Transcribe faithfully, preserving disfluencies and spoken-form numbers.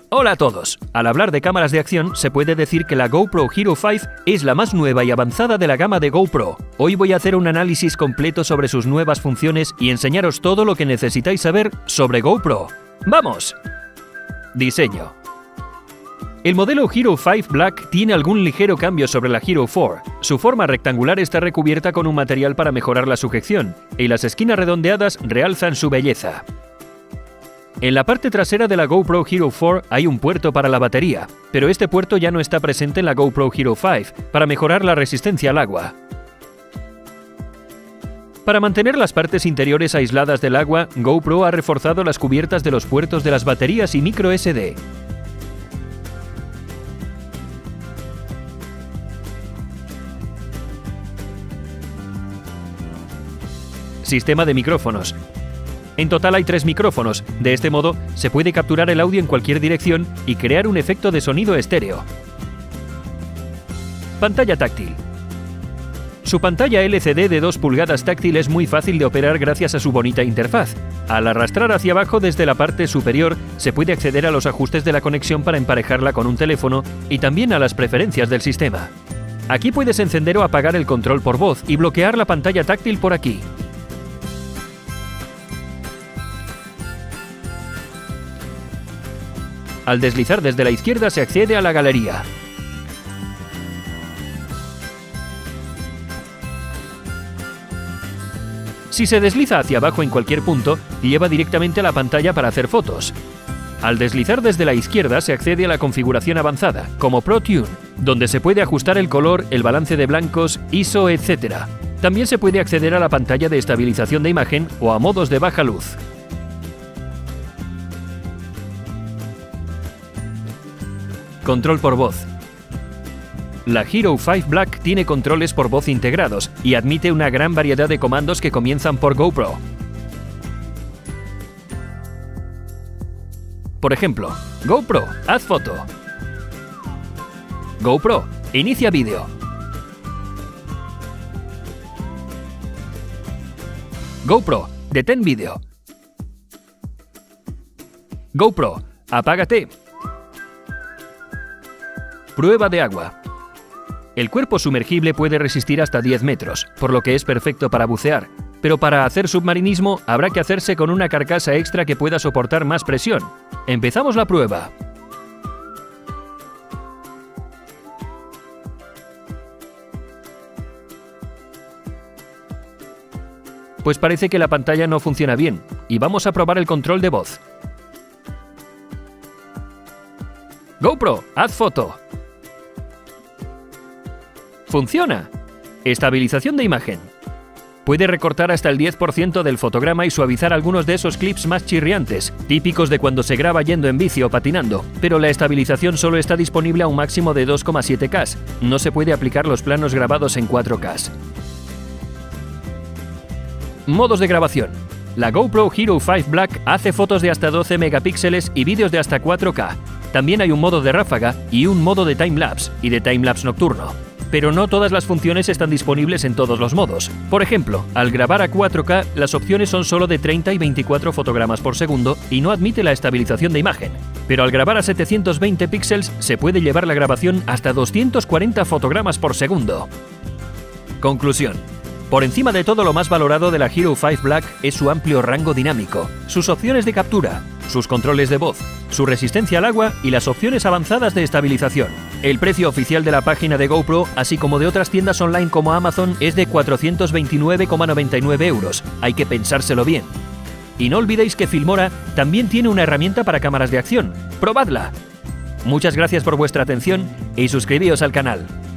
Hola a todos. Al hablar de cámaras de acción, se puede decir que la GoPro Hero cinco es la más nueva y avanzada de la gama de GoPro. Hoy voy a hacer un análisis completo sobre sus nuevas funciones y enseñaros todo lo que necesitáis saber sobre GoPro. ¡Vamos! Diseño. El modelo Hero cinco Black tiene algún ligero cambio sobre la Hero cuatro. Su forma rectangular está recubierta con un material para mejorar la sujeción, y las esquinas redondeadas realzan su belleza. En la parte trasera de la GoPro Hero cuatro hay un puerto para la batería, pero este puerto ya no está presente en la GoPro Hero cinco para mejorar la resistencia al agua. Para mantener las partes interiores aisladas del agua, GoPro ha reforzado las cubiertas de los puertos de las baterías y micro ese de. Sistema de micrófonos. En total hay tres micrófonos. De este modo, se puede capturar el audio en cualquier dirección y crear un efecto de sonido estéreo. Pantalla táctil. Su pantalla L C D de dos pulgadas táctil es muy fácil de operar gracias a su bonita interfaz. Al arrastrar hacia abajo desde la parte superior, se puede acceder a los ajustes de la conexión para emparejarla con un teléfono y también a las preferencias del sistema. Aquí puedes encender o apagar el control por voz y bloquear la pantalla táctil por aquí. Al deslizar desde la izquierda se accede a la galería. Si se desliza hacia abajo en cualquier punto, lleva directamente a la pantalla para hacer fotos. Al deslizar desde la izquierda se accede a la configuración avanzada, como Pro Tune, donde se puede ajustar el color, el balance de blancos, I S O, etcétera. También se puede acceder a la pantalla de estabilización de imagen o a modos de baja luz. Control por voz. La Hero cinco Black tiene controles por voz integrados y admite una gran variedad de comandos que comienzan por GoPro. Por ejemplo, GoPro, haz foto. GoPro, inicia vídeo. GoPro, detén vídeo. GoPro, apágate. Prueba de agua. El cuerpo sumergible puede resistir hasta diez metros, por lo que es perfecto para bucear, pero para hacer submarinismo habrá que hacerse con una carcasa extra que pueda soportar más presión. Empezamos la prueba. Pues parece que la pantalla no funciona bien, y vamos a probar el control de voz. GoPro, haz foto. ¡Funciona! Estabilización de imagen. Puede recortar hasta el diez por ciento del fotograma y suavizar algunos de esos clips más chirriantes, típicos de cuando se graba yendo en bici o patinando, pero la estabilización solo está disponible a un máximo de dos coma siete K. No se puede aplicar los planos grabados en cuatro K. Modos de grabación. La GoPro Hero cinco Black hace fotos de hasta doce megapíxeles y vídeos de hasta cuatro K. También hay un modo de ráfaga y un modo de timelapse y de timelapse nocturno. Pero no todas las funciones están disponibles en todos los modos. Por ejemplo, al grabar a cuatro K, las opciones son solo de treinta y veinticuatro fotogramas por segundo y no admite la estabilización de imagen. Pero al grabar a setecientos veinte píxeles, se puede llevar la grabación hasta doscientos cuarenta fotogramas por segundo. Conclusión. Por encima de todo, lo más valorado de la Hero cinco Black es su amplio rango dinámico, sus opciones de captura, sus controles de voz, su resistencia al agua y las opciones avanzadas de estabilización. El precio oficial de la página de GoPro, así como de otras tiendas online como Amazon, es de cuatrocientos veintinueve coma noventa y nueve euros. Hay que pensárselo bien. Y no olvidéis que Filmora también tiene una herramienta para cámaras de acción. ¡Probadla! Muchas gracias por vuestra atención y suscribíos al canal.